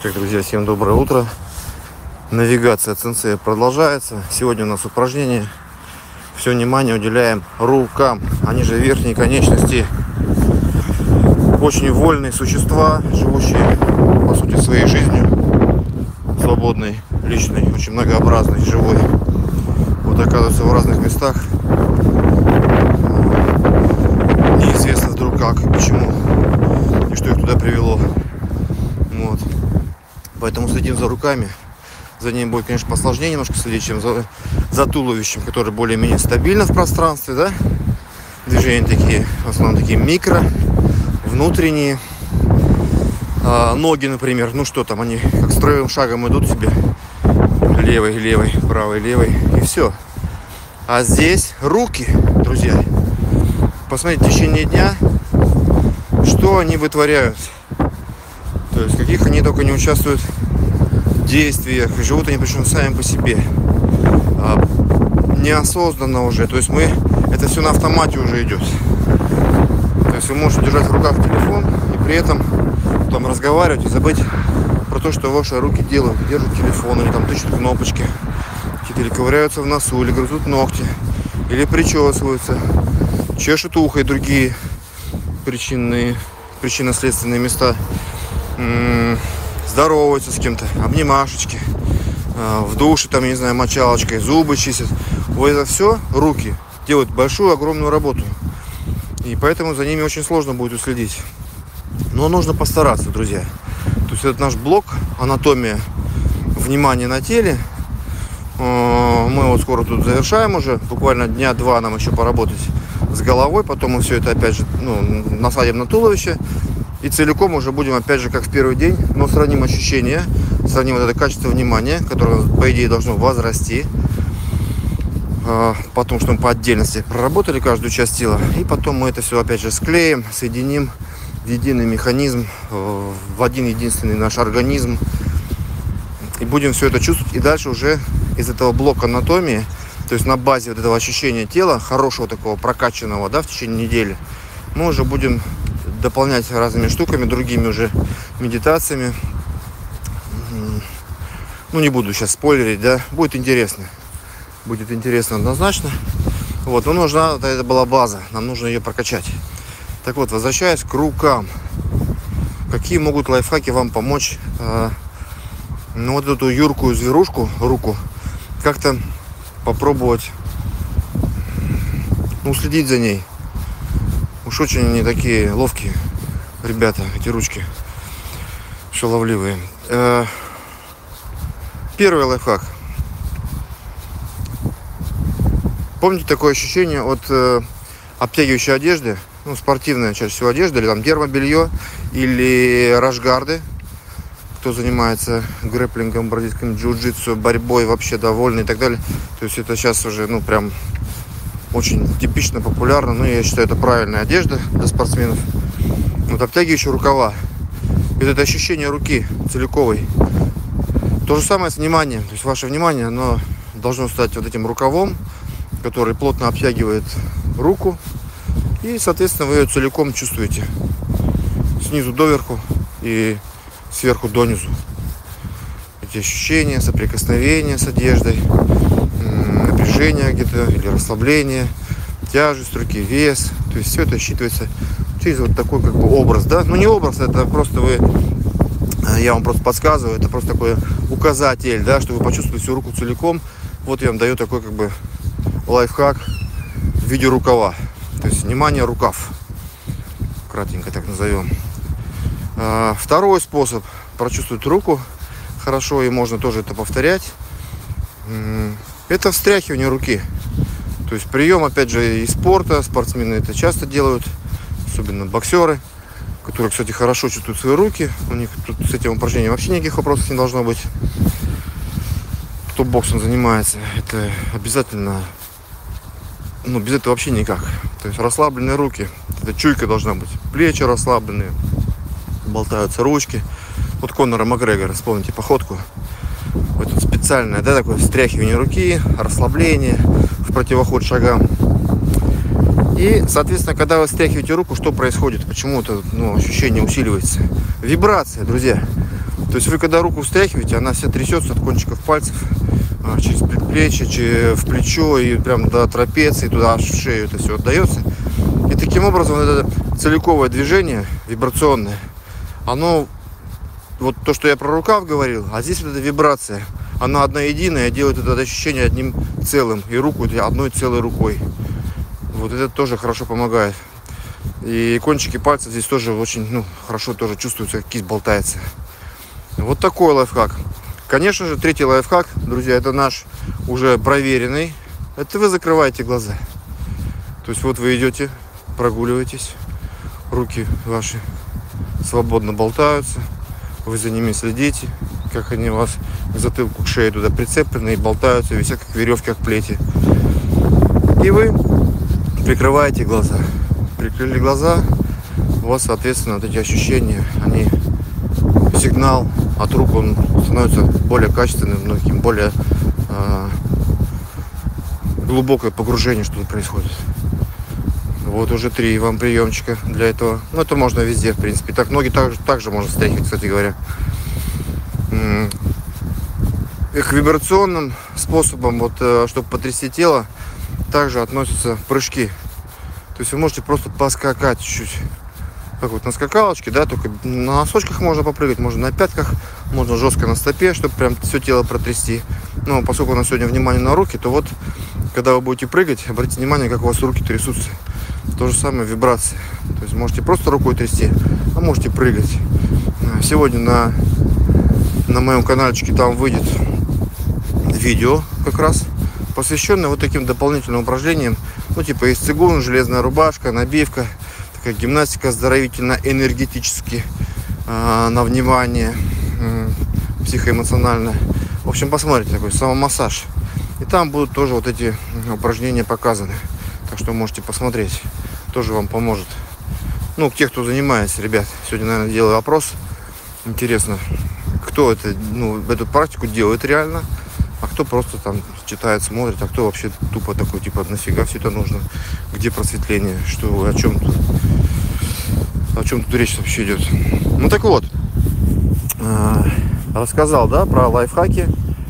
Так, друзья, всем доброе утро. Навигация сенсея продолжается. Сегодня у нас упражнение. Все внимание уделяем рукам. Они же верхние конечности. Очень вольные существа, живущие, по сути, своей жизнью. Свободной, личной, очень многообразной, живой. Вот оказывается в разных местах. Неизвестно вдруг как, почему и что их туда привело. Вот. Поэтому следим за руками. За ними будет, конечно, посложнее немножко следить, чем за туловищем, которое более-менее стабильно в пространстве, да? Движения такие, в основном такие микро, внутренние. Ноги, например, ну что там, они как строевым шагом идут себе. Левой, правой, левой, и все. А здесь руки, друзья. Посмотрите, в течение дня, что они вытворяют. То есть, каких они только не участвуют в действиях. И живут они причем сами по себе. Неосознанно уже. То есть, это все на автомате уже идет. То есть, вы можете держать в руках телефон и при этом там разговаривать и забыть про то, что ваши руки делают. Держат телефон, или там тычут кнопочки, или ковыряются в носу, или грызут ногти, или причесываются, чешут ухо и другие причинно-следственные места, здороваются с кем-то, обнимашечки, в душе, там, я не знаю, мочалочкой, зубы чистят. Вот это все руки делают большую, огромную работу. И поэтому за ними очень сложно будет уследить. Но нужно постараться, друзья. То есть этот наш блок анатомия внимания на теле. Мы вот скоро тут завершаем уже. Буквально дня два нам еще поработать с головой. Потом мы все это опять же насадим на туловище. И целиком уже будем опять же как в первый день. Но сравним ощущения. Сравним вот это качество внимания, которое по идее должно возрасти. Потом, что мы по отдельности проработали каждую часть тела. И потом мы это все опять же склеим, соединим в единый механизм, в один единственный наш организм. И будем все это чувствовать. И дальше уже из этого блока анатомии, то есть на базе вот этого ощущения тела, хорошего такого прокачанного, да, в течение недели, мы уже будем дополнять разными штуками, другими уже медитациями. Ну, не буду сейчас спойлерить, да, будет интересно. Будет интересно однозначно. Вот, но нужна, это была база, нам нужно ее прокачать. Так вот, возвращаясь к рукам. Какие могут лайфхаки вам помочь, вот эту юркую зверушку, руку, как-то попробовать, следить за ней. Уж очень они такие ловкие ребята, эти ручки шаловливые. Первый лайфхак. Помните такое ощущение от обтягивающей одежды, спортивная чаще всего одежда, или там термобелье, или рашгарды, кто занимается грэпплингом, бразильским джиу-джитсу, борьбой, вообще довольны и так далее. То есть это сейчас уже, прям очень типично, популярно. Я считаю, это правильная одежда для спортсменов. Вот обтягивающие рукава. И это ощущение руки целиковой. То же самое с вниманием. То есть ваше внимание, оно должно стать вот этим рукавом, который плотно обтягивает руку. И, соответственно, вы ее целиком чувствуете. Снизу доверху и сверху донизу. Эти ощущения, соприкосновения с одеждой, напряжение где-то или расслабление, тяжесть руки, вес. То есть все это считывается через вот такой образ, да? Не образ, это просто я вам просто подсказываю, это просто такой указатель, да, чтобы вы почувствовали всю руку целиком. Вот я вам даю такой лайфхак в виде рукава. То есть внимание, рукав. Кратенько так назовем. Второй способ прочувствовать руку хорошо, и можно тоже это повторять. Это встряхивание руки. То есть прием, опять же, из спорта. Спортсмены это часто делают. Особенно боксеры, которые, кстати, хорошо чувствуют свои руки. У них тут с этим упражнением вообще никаких вопросов не должно быть. Кто боксом занимается, это обязательно. Без этого вообще никак. То есть расслабленные руки. Это чуйка должна быть. Плечи расслабленные. Болтаются ручки. Вот Конора Макгрегора, вспомните походку. Вот это специальное, да, такое встряхивание руки, расслабление в противоход шагам. И, соответственно, когда вы встряхиваете руку, что происходит? Почему это ощущение усиливается? Вибрация, друзья. То есть вы когда руку встряхиваете, она вся трясется от кончиков пальцев через предплечье, в плечо и прям до трапеции, туда аж в шею это все отдается. И таким образом это целиковое движение вибрационное, оно, вот то, что я про рукав говорил, а здесь вот эта вибрация, она одна единая, делает это ощущение одним целым, и руку одной целой рукой. Вот это тоже хорошо помогает. И кончики пальцев здесь тоже очень хорошо тоже чувствуется, как кисть болтается. Вот такой лайфхак. Конечно же, третий лайфхак, друзья, это наш уже проверенный. Это вы закрываете глаза. То есть вот вы идете, прогуливаетесь, руки ваши свободно болтаются, вы за ними следите, как они у вас к затылку, к шее туда прицеплены и болтаются, висят как веревки, как плети. И вы прикрываете глаза. Прикрыли глаза, у вас, соответственно, вот эти ощущения, они, сигнал от рук, он становится более качественным, таким более глубокое погружение, что происходит. Вот уже 3 вам приемчика для этого. Ну, это можно везде, в принципе. Так ноги также можно встряхивать, кстати говоря. И к вибрационным способам, вот, чтобы потрясти тело, также относятся прыжки. То есть вы можете просто поскакать чуть-чуть. Как вот на скакалочке, да, только на носочках можно попрыгать, можно на пятках, можно жестко на стопе, чтобы прям все тело протрясти. Но поскольку у нас сегодня внимание на руки, то вот, когда вы будете прыгать, обратите внимание, как у вас руки трясутся. То же самое вибрации. То есть можете просто рукой трясти, а можете прыгать. Сегодня на моем каналчике там выйдет видео как раз, посвященное вот таким дополнительным упражнениям. Ну, типа из цигун, железная рубашка, набивка, такая гимнастика оздоровительно-энергетически, на внимание, психоэмоционально. В общем, посмотрите, такой самомассаж. И там будут тоже вот эти упражнения показаны. Так что можете посмотреть. Тоже вам поможет. Ну, те, кто занимается, ребят. Сегодня, наверное, делаю опрос. Интересно, кто это, эту практику делает реально, а кто просто там читает, смотрит, а кто вообще тупо такой, типа, нафига все это нужно, где просветление, что, о чем тут речь вообще идет. Ну, так вот, рассказал, да, про лайфхаки.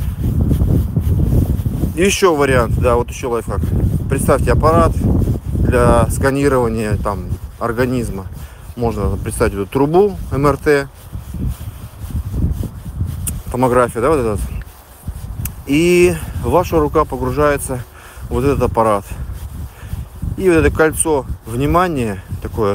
Еще вариант, да, вот еще лайфхак. Представьте аппарат для сканирования там организма. Можно представить эту трубу МРТ, томография, да, вот этот. И ваша рука погружается в вот этот аппарат. И вот это кольцо внимания, такое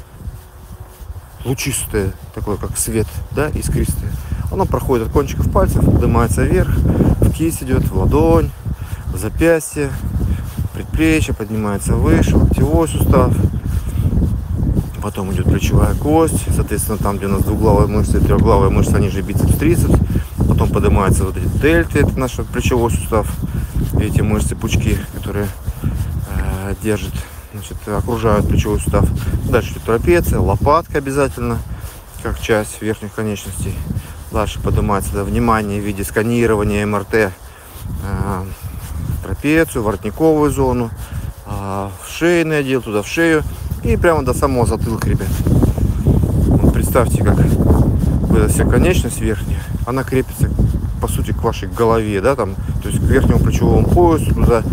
лучистое, такое как свет, да, искристое, оно проходит от кончиков пальцев, поднимается вверх, в кисть идет, в ладонь, в запястье, предплечье, поднимается выше, локтевой сустав. Потом идет плечевая кость, соответственно, там, где у нас двуглавая мышца и трехглавая мышца, они же бицепс, трицепс. Потом поднимаются вот эти дельты, это наш плечевой сустав, и эти мышцы, пучки, которые держат, значит, окружают плечевой сустав. Дальше идет трапеция, лопатка обязательно, как часть верхних конечностей. Дальше поднимается внимание в виде сканирования МРТ, трапецию, воротниковую зону, в шейный отдел, туда в шею и прямо до самого затылка, ребят. Вот представьте, как эта вся конечность верхняя, она крепится, по сути, к вашей голове, да, там, то есть к верхнему плечевому поясу, туда,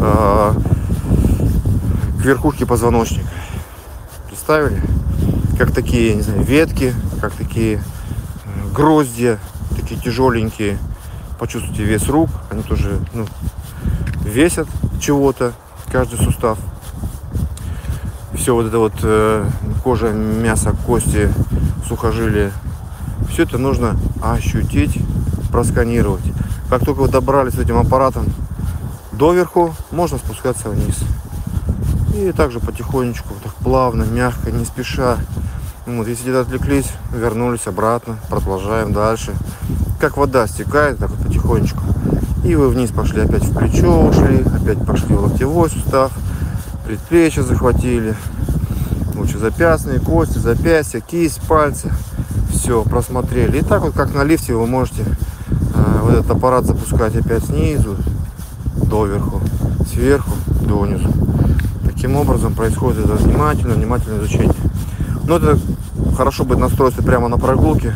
к верхушке позвоночника. Представили? Как такие, не знаю, ветки, как такие гроздья, такие тяжеленькие. Почувствуйте вес рук, они тоже, весят чего-то, каждый сустав. Все вот это вот кожа, мясо, кости, сухожилия, все это нужно ощутить, просканировать. Как только вы добрались с этим аппаратом доверху, можно спускаться вниз. И также потихонечку, так плавно, мягко, не спеша. Вот, если где-то отвлеклись, вернулись обратно, продолжаем дальше. Как вода стекает, так вот потихонечку. И вы вниз пошли, опять в плечо ушли, опять пошли в локтевой сустав, предплечье захватили, лучезапястные кости, запястья, кисть, пальцы. Все, просмотрели. И так вот, как на лифте, вы можете вот этот аппарат запускать опять снизу доверху, сверху донизу. Таким образом происходит это внимательное изучение. Но это хорошо будет настроиться прямо на прогулке,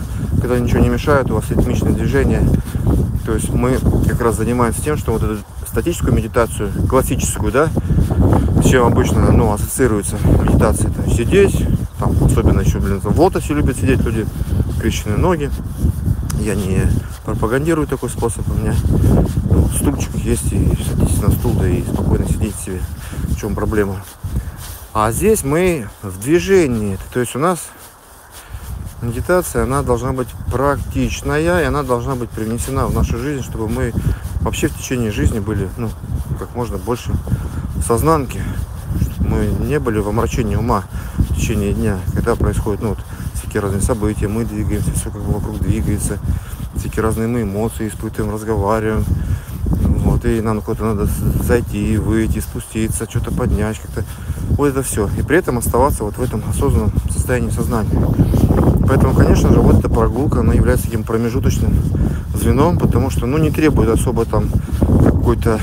когда ничего не мешает, у вас ритмичное движение. То есть мы как раз занимаемся тем, что вот эту статическую медитацию, классическую, да, с чем обычно, ну, ассоциируется медитация, там, сидеть, там, особенно еще, в лотосе любят сидеть люди, скрещенные ноги. Я не пропагандирую такой способ, у меня стульчик есть, и садитесь на стул, да и спокойно сидите себе, в чем проблема. А здесь мы в движении, то есть у нас медитация, она должна быть практичная, и она должна быть привнесена в нашу жизнь, чтобы мы вообще в течение жизни были, ну, как можно больше в сознанке, чтобы мы не были в омрачении ума в течение дня, когда происходят, ну, вот, всякие разные события, мы двигаемся, все как бы вокруг двигается, всякие разные мы эмоции испытываем, разговариваем, вот, и нам куда-то надо зайти, выйти, спуститься, что-то поднять, как-то, вот это все, и при этом оставаться вот в этом осознанном состоянии сознания. Поэтому, конечно же, вот эта прогулка, она является таким промежуточным звеном, потому что, ну, не требует особо там какой-то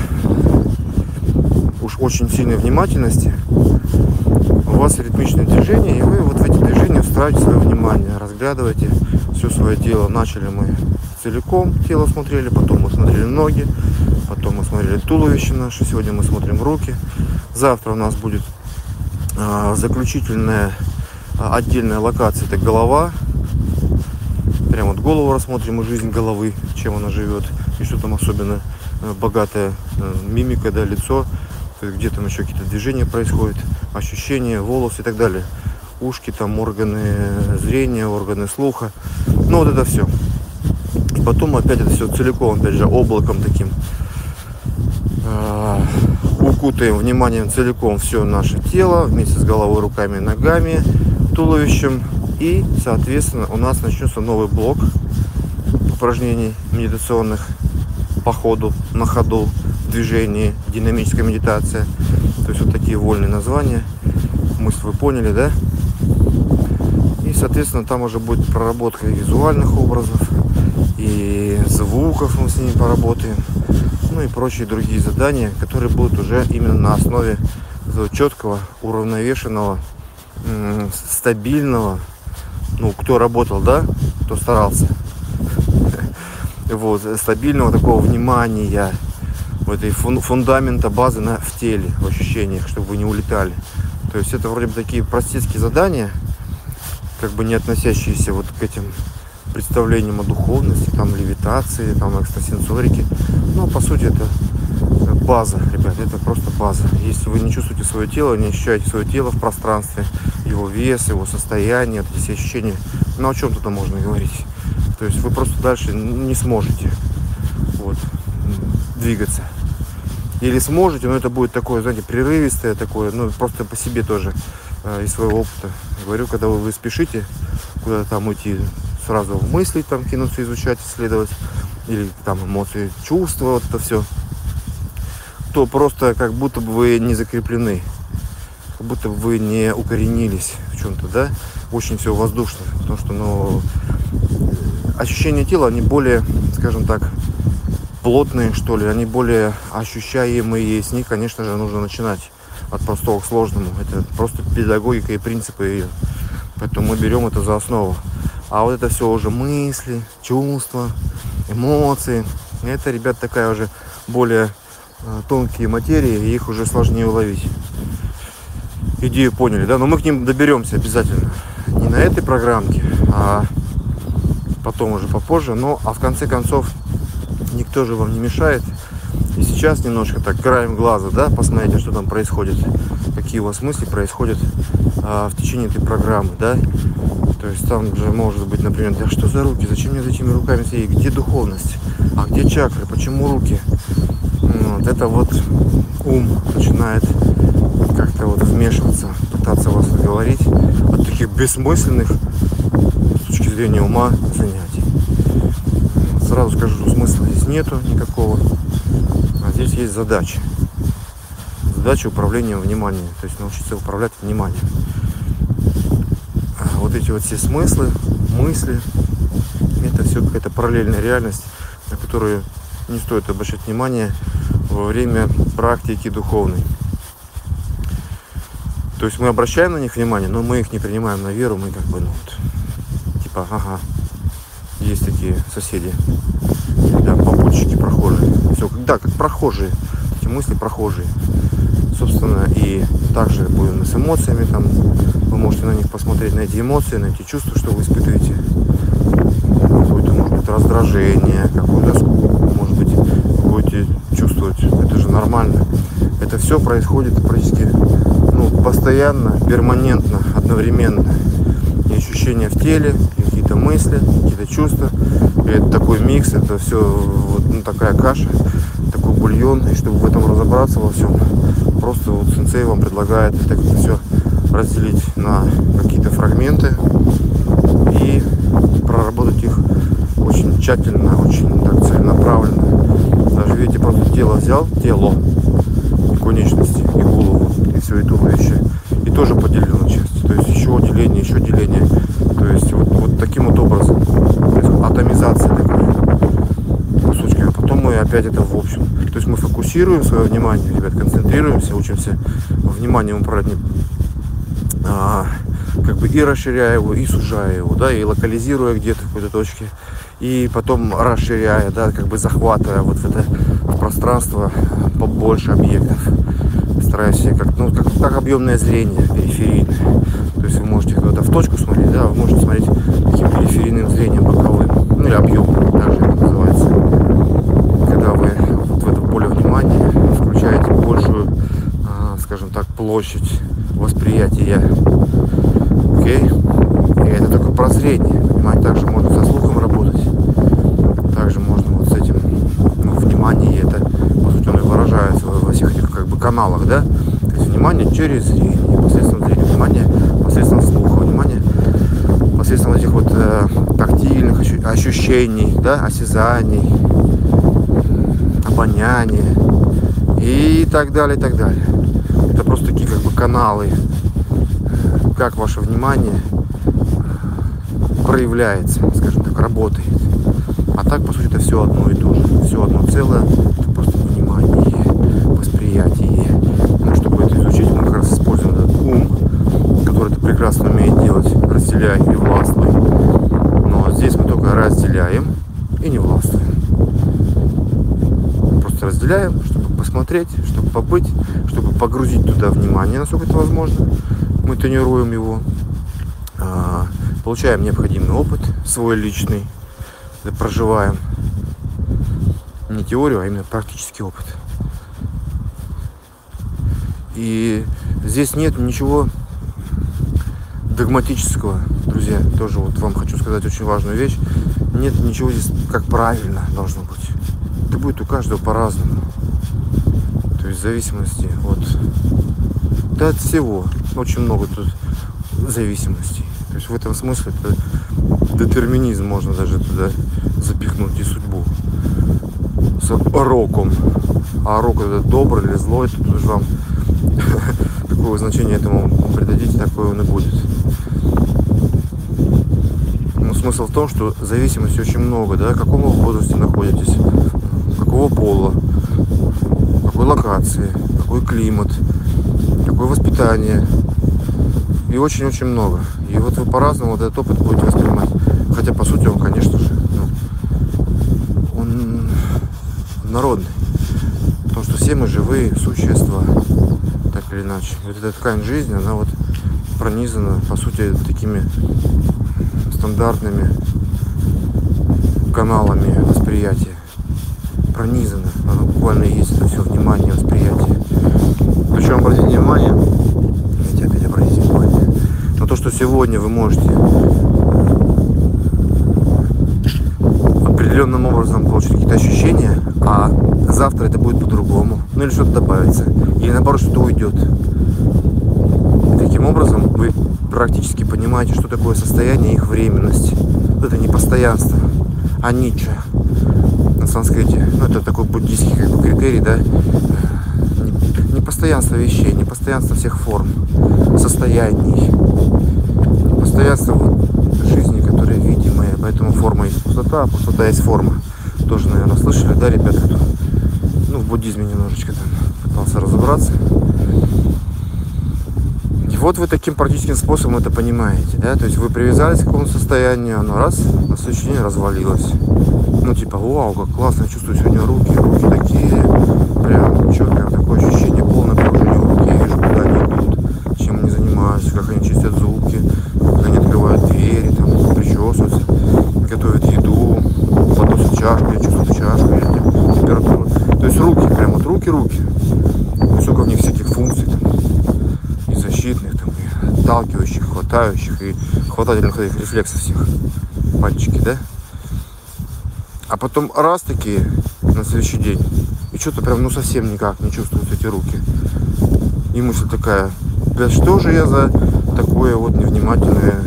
уж очень сильной внимательности. У вас ритмичное движение, и вы вот в эти движения встраиваете свое внимание, разглядываете все свое тело. Начали мы целиком тело смотрели, потом мы смотрели ноги, потом мы смотрели туловище наше, сегодня мы смотрим руки. Завтра у нас будет заключительная отдельная локация, это голова. Прям вот голову рассмотрим и жизнь головы, чем она живет, и что там особенно богатая мимика, да, лицо, где там еще какие-то движения происходят, ощущения, волосы и так далее. Ушки, там органы зрения, органы слуха. Ну вот это все. И потом опять это все целиком, опять же, облаком таким укутаем вниманием целиком все наше тело вместе с головой, руками, ногами, туловищем. И, соответственно, у нас начнется новый блок упражнений медитационных по ходу, на ходу, в движении, динамическая медитация. То есть вот такие вольные названия. Мысль вы поняли, да? И, соответственно, там уже будет проработка и визуальных образов, и звуков мы с ними поработаем, ну и прочие другие задания, которые будут уже именно на основе четкого, уравновешенного, стабильного, ну, кто работал, да, кто старался, вот, стабильного такого внимания, вот, и фундамента базы в теле, в ощущениях, чтобы вы не улетали. То есть это вроде бы такие простецкие задания, как бы не относящиеся вот к этим представлениям о духовности, там, левитации, там, экстрасенсорике. Но по сути это база, ребят, это просто база. Если вы не чувствуете свое тело, не ощущаете свое тело в пространстве, его вес, его состояние, эти все ощущения, ну о чем тут можно говорить? То есть вы просто дальше не сможете вот двигаться. Или сможете, но это будет такое, знаете, прерывистое такое, ну просто по себе тоже из своего опыта. Говорю, когда вы спешите куда-то там уйти, сразу в мысли там кинуться, изучать, исследовать, или там эмоции, чувства, вот это все, то просто как будто бы вы не закреплены, как будто бы вы не укоренились в чем-то, да, очень все воздушно, потому что, ну, ощущения тела, они более, скажем так, плотные, что ли, они более ощущаемые, и с них, конечно же, нужно начинать от простого к сложному. Это просто педагогика и принципы ее. Поэтому мы берем это за основу. А вот это все уже мысли, чувства, эмоции. Это, ребят, такая уже более тонкие материи, и их уже сложнее уловить. Идею поняли, да? Но мы к ним доберемся обязательно. Не на этой программке, а потом уже попозже. Но, а в конце концов, никто же вам не мешает. И сейчас немножко так краем глаза, да, посмотрите, что там происходит, какие у вас мысли происходят в течение этой программы, да. То есть там же может быть, например, да что за руки, зачем мне за этими руками сидеть, где духовность, а где чакры, почему руки? Вот это вот ум начинает как-то вот вмешиваться, пытаться вас отговорить от таких бессмысленных с точки зрения ума занятий. Сразу скажу, смысла здесь нету никакого, а здесь есть задача. Задача управления вниманием, то есть научиться управлять вниманием. А вот эти вот все смыслы, мысли, это все какая-то параллельная реальность, на которую не стоит обращать внимание во время практики духовной. То есть мы обращаем на них внимание, но мы их не принимаем на веру, мы как бы, ну вот, типа, ага, Есть такие соседи, да, попутчики, прохожие. Все, да, как прохожие, эти мысли прохожие. Собственно, и также будем с эмоциями, там, вы можете на них посмотреть, на эти эмоции, на эти чувства, что вы испытываете. Какое-то, может быть, раздражение, какую-то скуку, может быть, вы будете чувствовать. Это же нормально. Это все происходит практически, ну, постоянно, перманентно, одновременно. И ощущения в теле, и какие-то мысли, какие-то чувства. И это такой микс, это все вот, ну, такая каша, такой бульон. И чтобы в этом разобраться во всем, просто вот сенсей вам предлагает это все разделить на какие-то фрагменты и проработать их очень тщательно, очень так целенаправленно. Даже видите, просто тело взял, тело, и конечности, и голову, и все, и туловище, и тоже поделил на части. То есть еще деление, еще деление. То есть вот таким вот образом происходит атомизация такая кусочками. А потом мы опять это в общем. То есть мы фокусируем свое внимание, ребят, концентрируемся, учимся вниманием управлять, как бы и расширяя его, и сужая его, да, и локализируя где-то в какой-то точке, и потом расширяя, да, как бы захватывая вот в это пространство побольше объектов, стараясь как объемное зрение периферийное. То есть вы можете куда-то в точку смотреть, да, вы можете смотреть таким периферийным зрением боковым, ну или объемным, также это называется, когда вы вот в это поле внимания включаете большую, скажем так, площадь восприятия. Окей? И это только про зрение. Понимаете, также можно со слухом работать. Также можно вот с этим, ну, внимание, это, по сути, оно и выражается во всех этих как бы каналах, да? То есть внимание через зрение, посредством зрения, внимание посредством слуха, внимание посредством этих вот тактильных ощущений, да, осязаний, обоняния и так далее, и так далее. Это просто такие как бы каналы, как ваше внимание проявляется, скажем так, работает. А так, по сути, это все одно и то же. Все одно целое, это просто внимание, восприятие. Но чтобы это изучить, мы как раз используем этот ум, который это прекрасно умеет делать, разделяя и властвуя. Но здесь мы только разделяем и не властвуем. Просто разделяем, чтобы посмотреть, чтобы побыть, чтобы погрузить туда внимание, насколько это возможно. Мы тренируем его, получаем необходимый опыт, свой личный, проживаем не теорию, а именно практический опыт. И здесь нет ничего догматического, друзья. Тоже вот вам хочу сказать очень важную вещь. Нет ничего здесь как правильно должно быть. Это будет у каждого по-разному. То есть в зависимости от всего. Очень много тут зависимостей. То есть в этом смысле это детерминизм, можно даже туда запихнуть, и судьбу с роком. А рок это добрый или злой, тут уже вам какое значение этому придадите, такое он и будет. Но смысл в том, что зависимости очень много, да, какому вы возрасте находитесь, какого пола, какой локации, какой климат, какое воспитание. И очень-очень много. И вот вы по-разному вот этот опыт будете воспринимать. Хотя, по сути, он, конечно же, он народный. Потому что все мы живые существа, так или иначе. Вот эта ткань жизни, она вот пронизана, по сути, такими стандартными каналами восприятия. Пронизана. Оно буквально есть, это все внимание, восприятие. Причем, обратите внимание, но то, что сегодня вы можете определенным образом получить какие-то ощущения, а завтра это будет по-другому, ну или что-то добавится, или наоборот что-то уйдет. И таким образом вы практически понимаете, что такое состояние их временности. Это не постоянство, а ничча на санскрите. Ну это такой буддийский как бы критерий, да, непостоянство вещей, непостоянство всех форм, состояний, непостоянство жизни, которая видимая, поэтому форма есть пустота, а пустота есть форма. Тоже, наверное, слышали, да, ребята, кто, ну, в буддизме немножечко там пытался разобраться. И вот вы таким практическим способом это понимаете, да? То есть вы привязались к какому-то состоянию, оно раз, на следующий день развалилось. Ну, типа, вау, как классно, чувствую сегодня руки такие, прям четкое такое ощущение, полное погружение в руки, я вижу, куда они идут, чем они занимаются, как они чистят зубки, как они открывают двери, там, причесываются, готовят еду, подносят чашку, я чувствую чашку, температуру. То есть руки, прям вот руки. Сколько в них всяких функций, там, и защитных, там, и отталкивающих, хватающих, и хватательных рефлексов всех. Пальчики, да? А потом раз такие на следующий день, и что-то прям, ну, совсем никак не чувствуют эти руки. И мысль такая, да что же я за такое вот невнимательное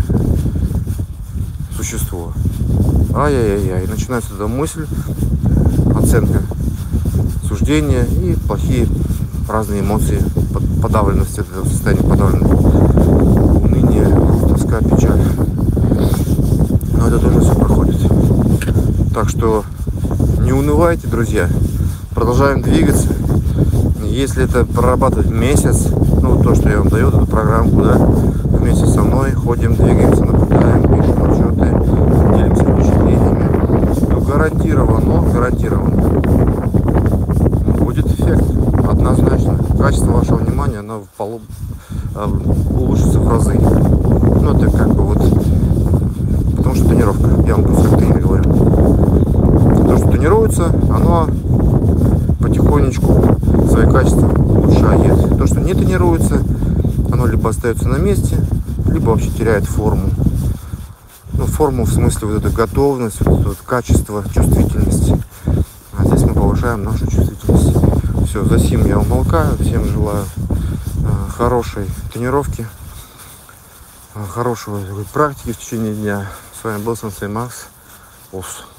существо? Ай-яй-яй. И начинается эта мысль, оценка, суждения и плохие разные эмоции, подавленность, это состояние подавленности, уныние, тоска, печаль. Но это тоже все проходит. Так что не унывайте, друзья. Продолжаем двигаться. Если это прорабатывать месяц, ну то, что я вам даю, эту программку, да, вместе со мной ходим, двигаемся, наблюдаем, пишем отчеты, делимся впечатлениями, то гарантированно будет эффект. Однозначно. Качество вашего внимания, оно улучшится в разы. Ну, это как бы вот... Потому что тренировка. Я вам просто как тренер говорю. То, что тренируется, оно потихонечку свои качества улучшает. То, что не тренируется, оно либо остается на месте, либо вообще теряет форму. Ну, форму в смысле вот эту готовность, вот это вот качество, чувствительность. А здесь мы повышаем нашу чувствительность. Все, за сим я умолкаю. Всем желаю хорошей тренировки, хорошего практики в течение дня. С вами был Сенсей Макс. Ус.